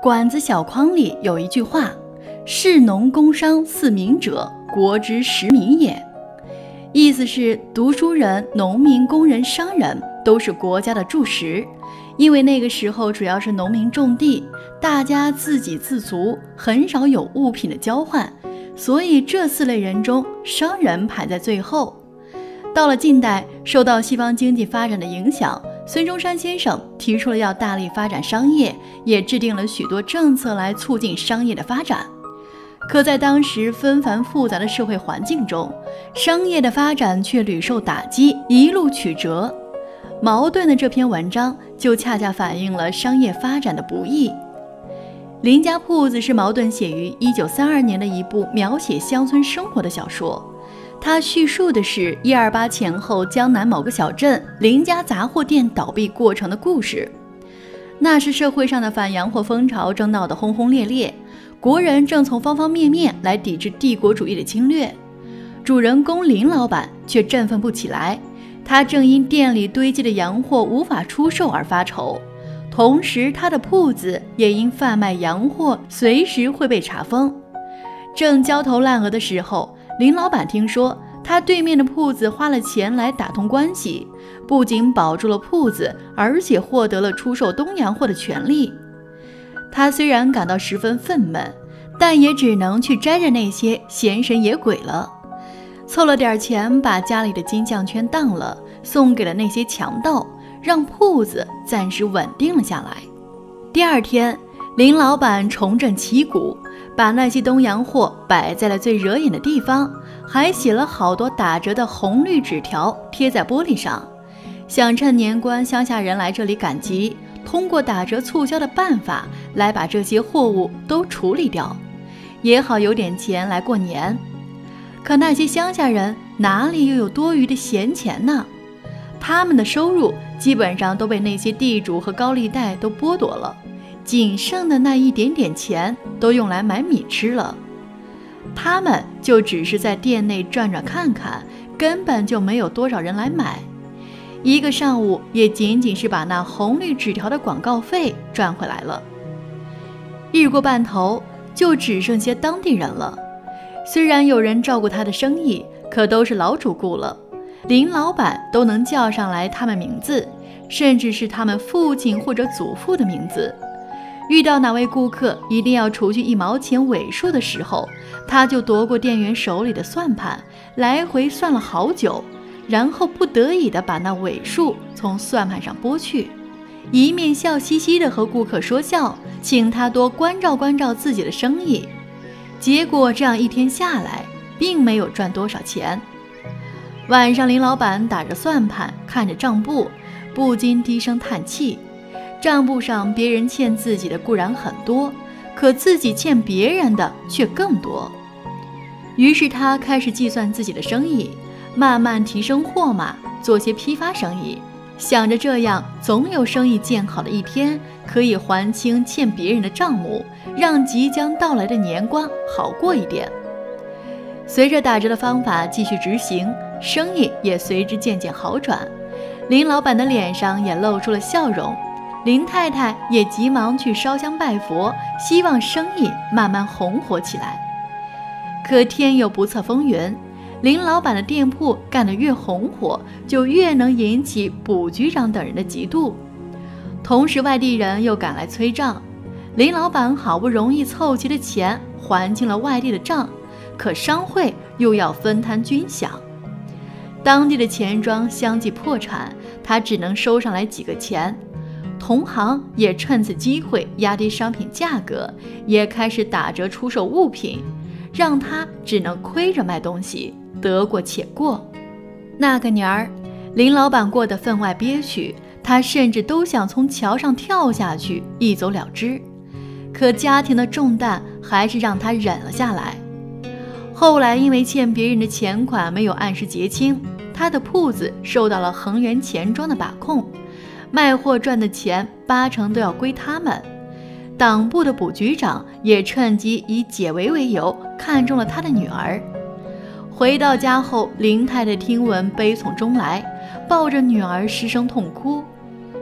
管子小筐里有一句话：士农工商四民者，国之十民也。意思是读书人、农民、工人、商人都是国家的柱石，因为那个时候主要是农民种地，大家自给自足，很少有物品的交换，所以这四类人中，商人排在最后。到了近代，受到西方经济发展的影响，孙中山先生提出了要大力发展商业，也制定了许多政策来促进商业的发展。可在当时纷繁复杂的社会环境中，商业的发展却屡受打击，一路曲折。茅盾的这篇文章就恰恰反映了商业发展的不易。林家铺子是茅盾写于1932年的一部描写乡村生活的小说。它叙述的是128前后江南某个小镇林家杂货店倒闭过程的故事。那时社会上的反洋货风潮正闹得轰轰烈烈，国人正从方方面面来抵制帝国主义的侵略。主人公林老板却振奋不起来，他正因店里堆积的洋货无法出售而发愁，同时他的铺子也因贩卖洋货随时会被查封。正焦头烂额的时候，林老板听说他对面的铺子花了钱来打通关系，不仅保住了铺子，而且获得了出售东洋货的权利。他虽然感到十分愤懑，但也只能去摘着那些闲神野鬼了。凑了点钱，把家里的金项圈当了，送给了那些强盗，让铺子暂时稳定了下来。第二天，林老板重振旗鼓，把那些东洋货摆在了最惹眼的地方，还写了好多打折的红绿纸条贴在玻璃上，想趁年关乡下人来这里赶集，通过打折促销的办法来把这些货物都处理掉，也好有点钱来过年。可那些乡下人哪里又有多余的闲钱呢？他们的收入基本上都被那些地主和高利贷都剥夺了，仅剩的那一点点钱都用来买米吃了。他们就只是在店内转转看看，根本就没有多少人来买。一个上午也仅仅是把那红绿纸条的广告费赚回来了。日过半头，就只剩些当地人了。虽然有人照顾他的生意，可都是老主顾了。林老板都能叫上来他们名字，甚至是他们父亲或者祖父的名字。遇到哪位顾客一定要除去1毛钱尾数的时候，他就夺过店员手里的算盘，来回算了好久，然后不得已地把那尾数从算盘上拨去，一面笑嘻嘻地和顾客说笑，请他多关照关照自己的生意。结果这样一天下来，并没有赚多少钱。晚上林老板打着算盘，看着账簿，不禁低声叹气。账簿上别人欠自己的固然很多，可自己欠别人的却更多。于是他开始计算自己的生意，慢慢提升货码，做些批发生意，想着这样总有生意见好的一天，可以还清欠别人的账目，让即将到来的年关好过一点。随着打折的方法继续执行，生意也随之渐渐好转，林老板的脸上也露出了笑容。林太太也急忙去烧香拜佛，希望生意慢慢红火起来。可天有不测风云，林老板的店铺干得越红火，就越能引起卜局长等人的嫉妒。同时外地人又赶来催账，林老板好不容易凑齐的钱还清了外地的账，可商会又要分摊军饷。当地的钱庄相继破产，他只能收上来几个钱。同行也趁此机会压低商品价格，也开始打折出售物品，让他只能亏着卖东西，得过且过。那个年儿，林老板过得分外憋屈，他甚至都想从桥上跳下去，一走了之。可家庭的重担还是让他忍了下来。后来因为欠别人的钱款没有按时结清，他的铺子受到了恒源钱庄的把控，卖货赚的钱80%都要归他们。党部的卜局长也趁机以解围为由看中了他的女儿。回到家后，林太太听闻悲从中来，抱着女儿失声痛哭。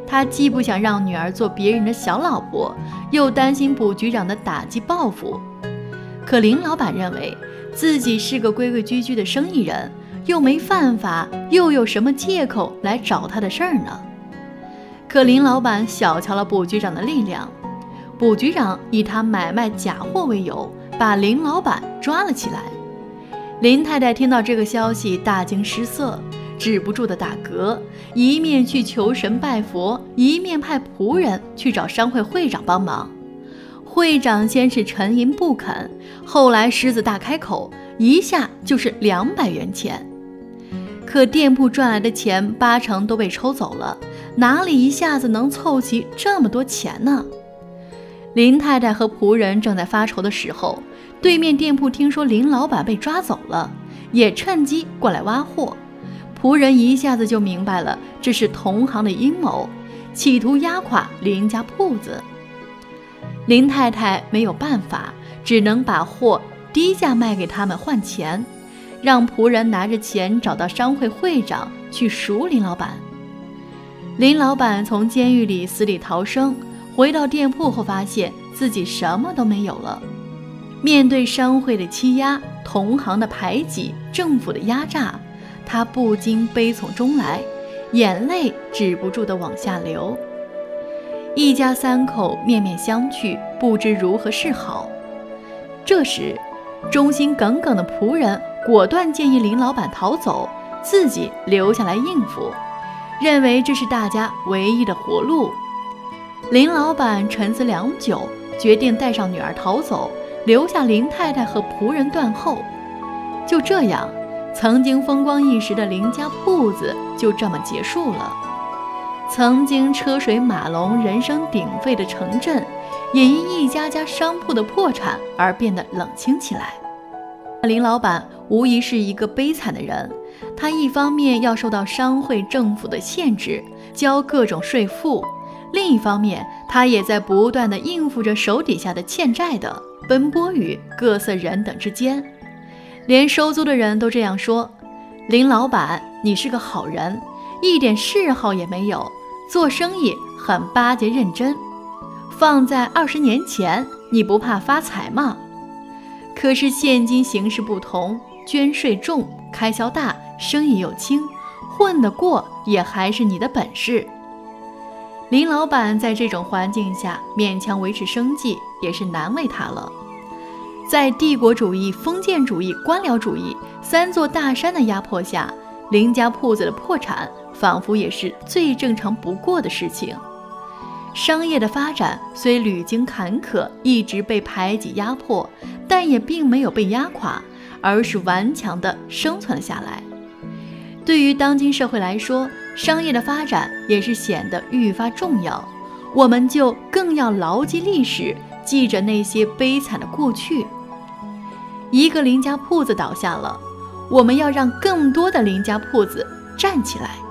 他既不想让女儿做别人的小老婆，又担心卜局长的打击报复。可林老板认为自己是个规规矩矩的生意人，又没犯法，又有什么借口来找他的事儿呢？可林老板小瞧了卜局长的力量，卜局长以他买卖假货为由，把林老板抓了起来。林太太听到这个消息，大惊失色，止不住的打嗝，一面去求神拜佛，一面派仆人去找商会会长帮忙。会长先是沉吟不肯，后来狮子大开口，一下就是200元钱。可店铺赚来的钱8成都被抽走了，哪里一下子能凑齐这么多钱呢？林太太和仆人正在发愁的时候，对面店铺听说林老板被抓走了，也趁机过来挖货。仆人一下子就明白了，这是同行的阴谋，企图压垮林家铺子。林太太没有办法，只能把货低价卖给他们换钱，让仆人拿着钱找到商会会长去赎林老板。林老板从监狱里死里逃生，回到店铺后发现自己什么都没有了。面对商会的欺压，同行的排挤，政府的压榨，他不禁悲从中来，眼泪止不住地往下流。一家3口面面相觑，不知如何是好。这时，忠心耿耿的仆人果断建议林老板逃走，自己留下来应付，认为这是大家唯一的活路。林老板沉思良久，决定带上女儿逃走，留下林太太和仆人断后。就这样，曾经风光一时的林家铺子就这么结束了。曾经车水马龙、人声鼎沸的城镇，也因一家家商铺的破产而变得冷清起来。林老板无疑是一个悲惨的人，他一方面要受到商会政府的限制，交各种税赋，另一方面他也在不断地应付着手底下的欠债的，奔波于各色人等之间。连收租的人都这样说：林老板，你是个好人，一点嗜好也没有，做生意很巴结认真，放在20年前，你不怕发财吗？可是现今形势不同，捐税重，开销大，生意又轻，混得过也还是你的本事。林老板在这种环境下勉强维持生计，也是难为他了。在帝国主义、封建主义、官僚主义3座大山的压迫下，林家铺子的破产仿佛也是最正常不过的事情。商业的发展虽屡经坎坷，一直被排挤压迫，但也并没有被压垮，而是顽强地生存了下来。对于当今社会来说，商业的发展也是显得愈发重要，我们就更要牢记历史，记着那些悲惨的过去。一个林家铺子倒下了，我们要让更多的林家铺子站起来。